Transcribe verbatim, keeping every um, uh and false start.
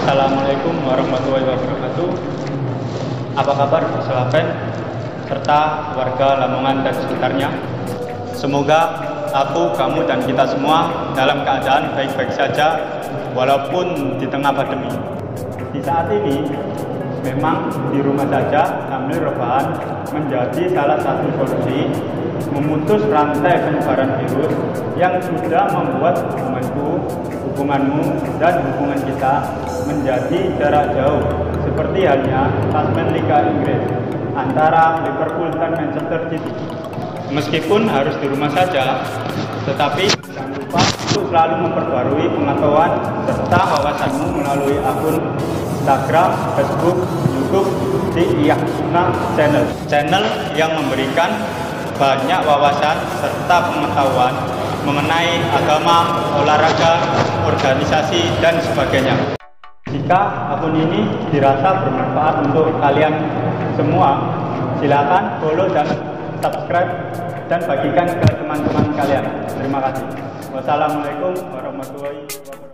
Assalamualaikum warahmatullahi wabarakatuh. Apa kabar Selaven serta warga Lamongan dan sekitarnya? Semoga aku, kamu, dan kita semua dalam keadaan baik-baik saja walaupun di tengah pandemi. Di saat ini memang di rumah saja sambil rebahan menjadi salah satu solusi memutus rantai penyebaran virus yang sudah membuat hubunganku, hubunganmu, dan hubungan kita menjadi jarak jauh seperti halnya klasemen Liga Inggris antara Liverpool dan Manchester City. Meskipun harus di rumah saja, tetapi jangan lupa untuk selalu memperbarui pengetahuan serta wawasanmu melalui akun Instagram, Facebook, YouTube di Iyahsuna Channel. Channel yang memberikan banyak wawasan serta pengetahuan mengenai agama, olahraga, organisasi, dan sebagainya. Jika akun ini dirasa bermanfaat untuk kalian semua, silakan follow dan subscribe dan bagikan ke teman-teman kalian. Terima kasih. Wassalamualaikum warahmatullahi wabarakatuh.